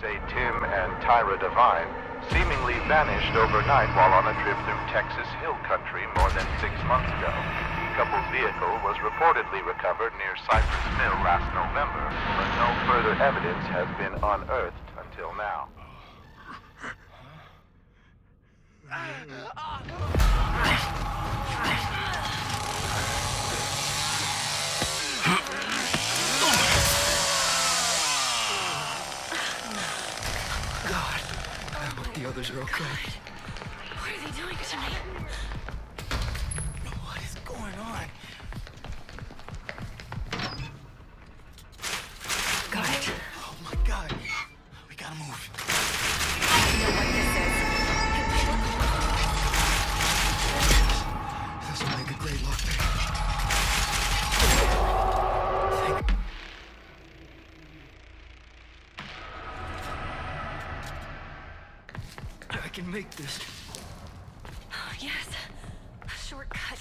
say Tim and Tyra Devine, seemingly vanished overnight while on a trip through Texas Hill Country more than 6 months ago. The couple's vehicle was reportedly recovered near Cypress Mill last November, but no further evidence has been unearthed until now. The others are okay. What are they doing to me? What is going on? Got it. Oh my God. We gotta move. I know what this is. This will make a great look. I can make this. Oh, yes. A shortcut.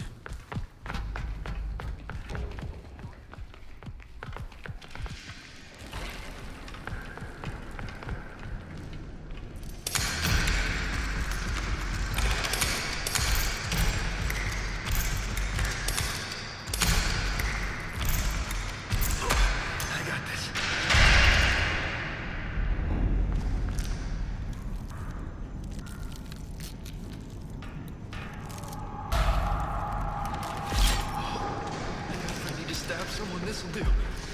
I got this. Stab someone, this'll do.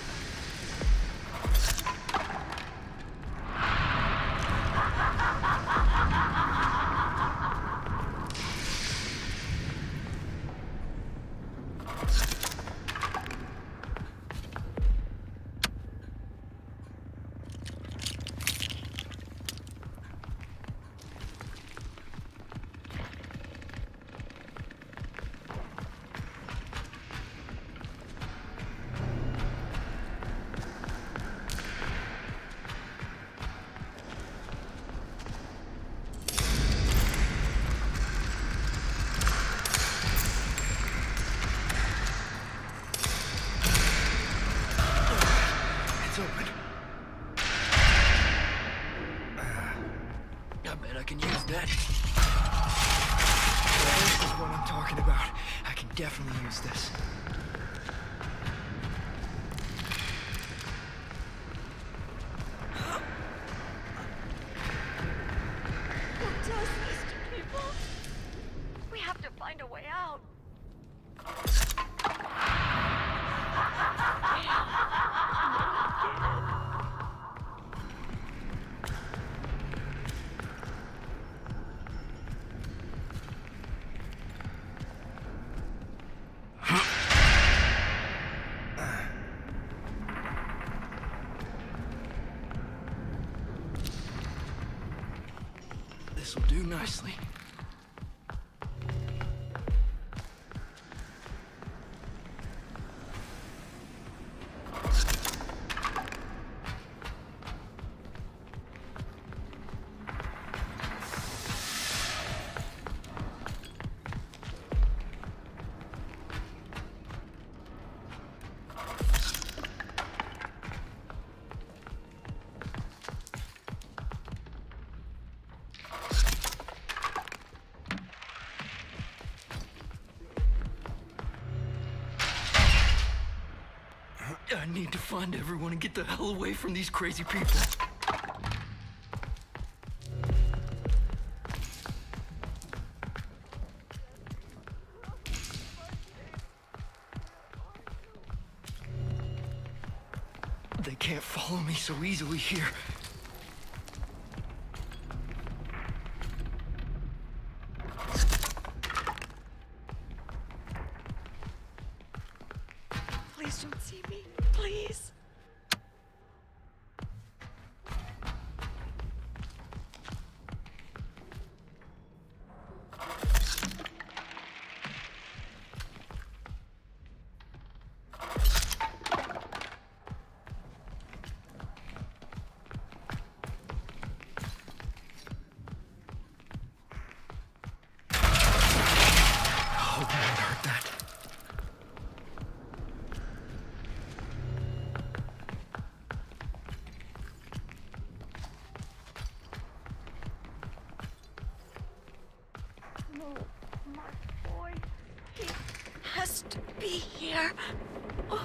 Open. I bet I can use that. This is what I'm talking about. I can definitely use this. Who does this to people? We have to find a way out. This'll do nicely. I need to find everyone and get the hell away from these crazy people. They can't follow me so easily here. Please don't see me. Please. here. Oh.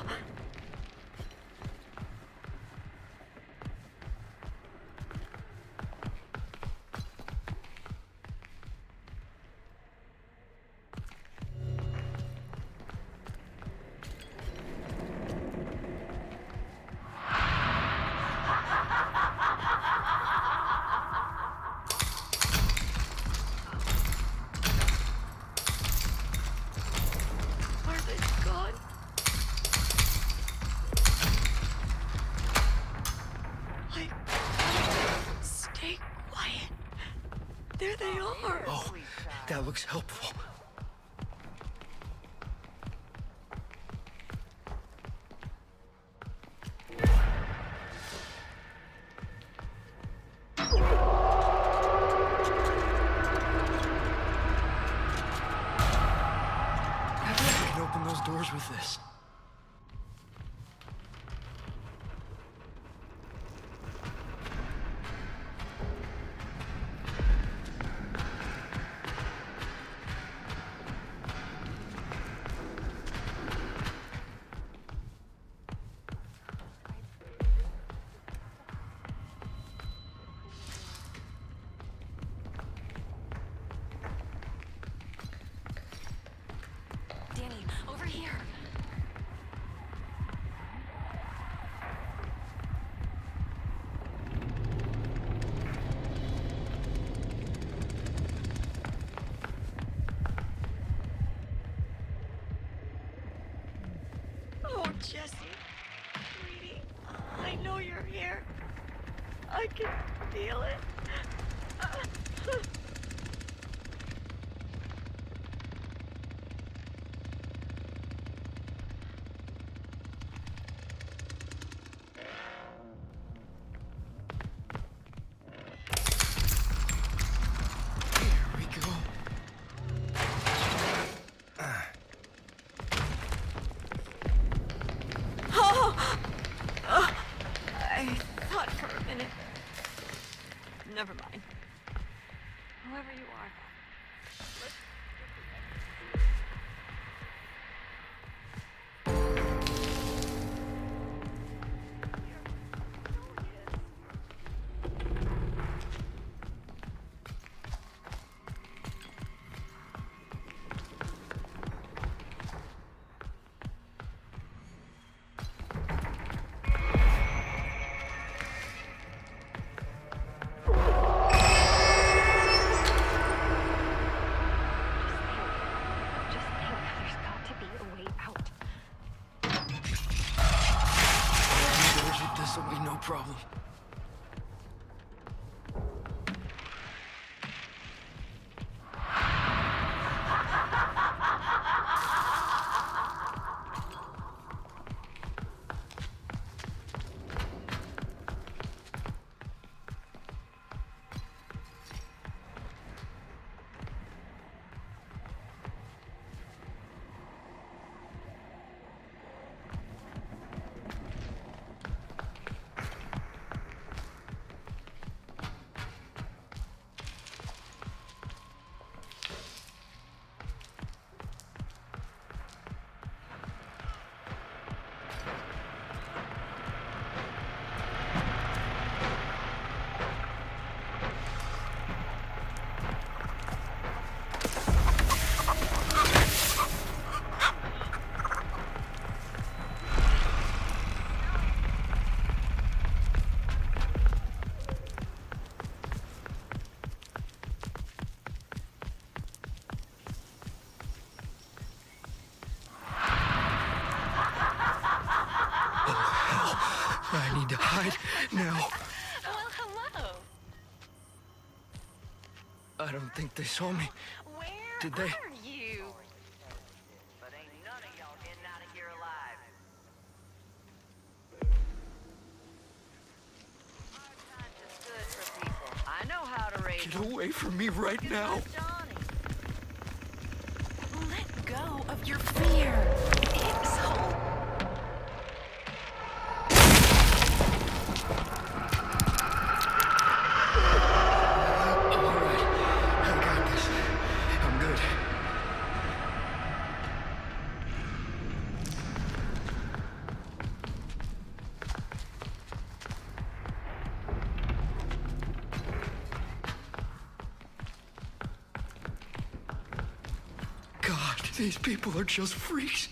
There they are! Oh, that looks helpful. I think I can open those doors with this. Danny, over here. Oh, Jesse. Sweetie, I know you're here. I can feel it. I thought for a minute. Never mind. Whoever you are. This'll be no problem. I need to hide now. Well, hello. I don't think they saw me. Where Did they? are you? But ain't none of y'all getting out of here alive. Hard times is good for people. I know how to raise Get away from me right now. Johnny. Let go of your fear. It's hope. These people are just freaks.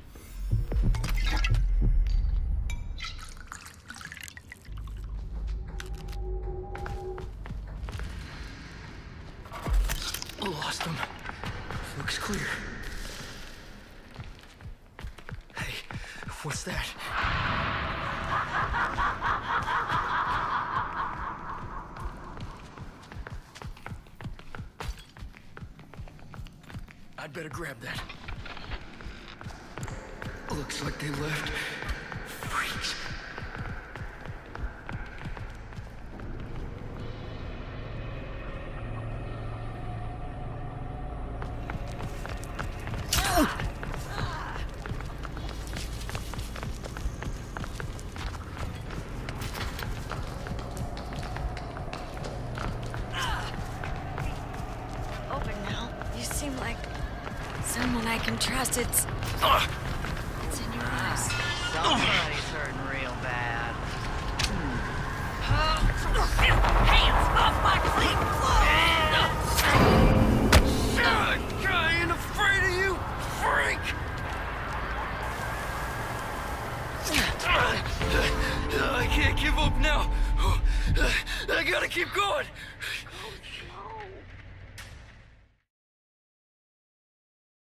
Lost them. Looks clear. Hey, what's that? I'd better grab that. Looks like they left. Freaks. Open now. You seem like someone I can trust. It's in your eyes. Somebody's hurting real bad. Hands off my clean clothes! I ain't afraid of you, freak! I can't give up now. I gotta keep going.